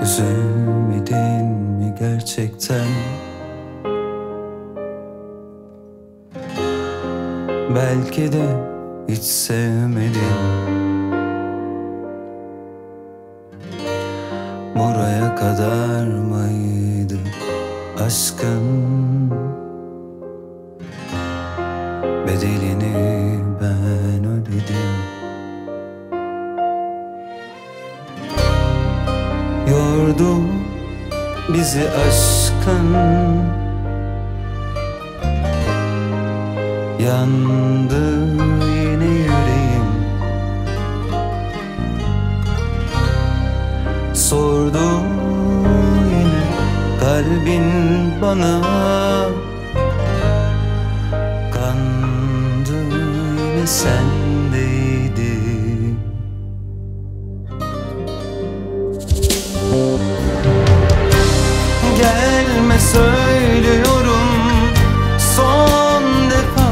Üzülmedin mi gerçekten? Belki de hiç sevmedin. Buraya kadar mıydı aşkın? Bedelini ben ödedim. Yordu bizi aşkın, yandı yine yüreğim. Sordu yine kalbin bana, kandı yine sendeydi. Gelme söylüyorum son defa,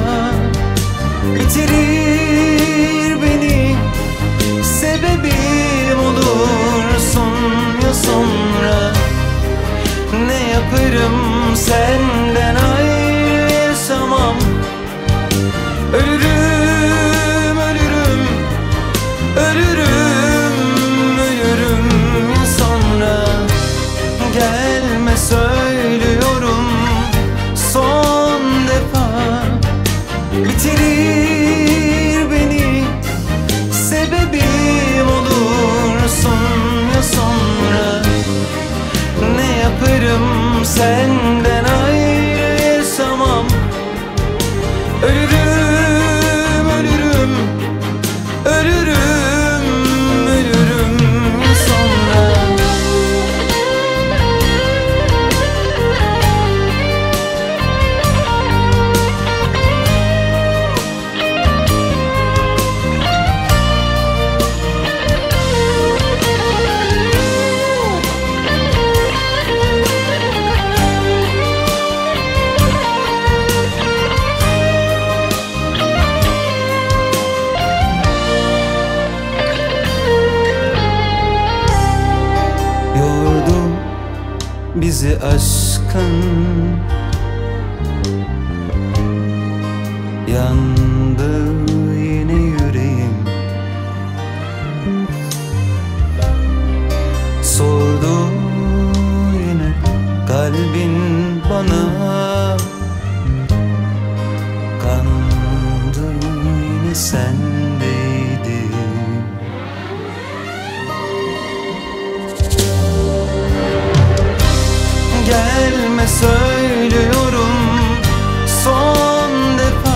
bitirir beni, sebebim olursun ya sonra. Ne yaparım senden ayrı yaşamam. Ölürüm, ölürüm, ölürüm, ölürüm ya sonra. Gelme söylüyorum son defa, bitirir beni, sebebim olursun ya sonra. Ne yaparım senden ayrı yaşamam. Ölürüm, ölürüm, ölürüm, ölürüm ya sonra. Bizi aşkın, yandı yine yüreğim. Sordu yine kalbin bana, kandı yine sendeydi. Gelme söylüyorum son defa,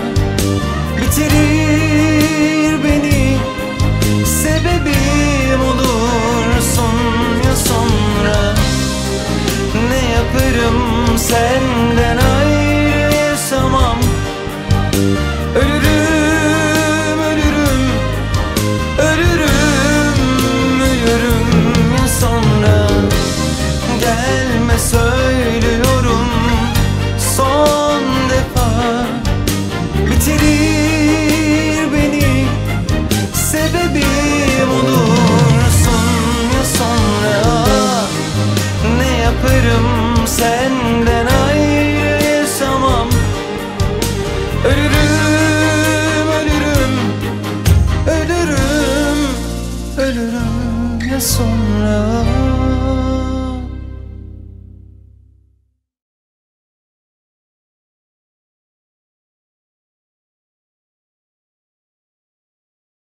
bitirir beni, sebebim olursun ya sonra. Ne yaparım senden ayrı yaşamam. Ölürüm, ölürüm, ölürüm, ölürüm ya sonra. Gelme söylüyorum son defa, bitirir beni, sebebim olursun ya sonra. Ne yaparım senden ayrı yaşamam. Ölürüm, ölürüm, ölürüm, ölürüm ya sonra.